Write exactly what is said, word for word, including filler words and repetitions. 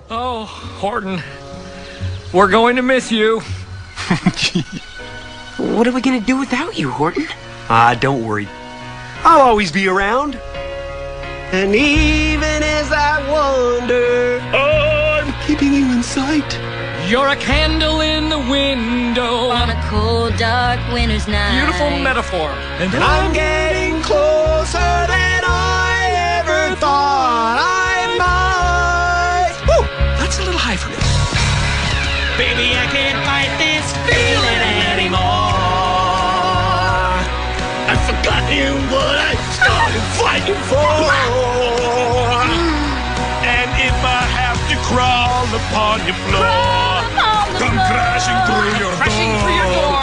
Oh, Horton, we're going to miss you. What are we gonna do without you, Horton? Ah, don't worry. I'll always be around. And even as I wonder, I'm keeping you in sight. You're a candle in the window. On a cold, dark winter's night. Beautiful metaphor. And I'm getting closer than I ever thought I might. Woo! That's a little high for me. Baby, I can't fight this feeling anymore. I've forgotten what I started fighting for. And if I have to crawl upon your floor, come crashing through your door. Crashing through your door.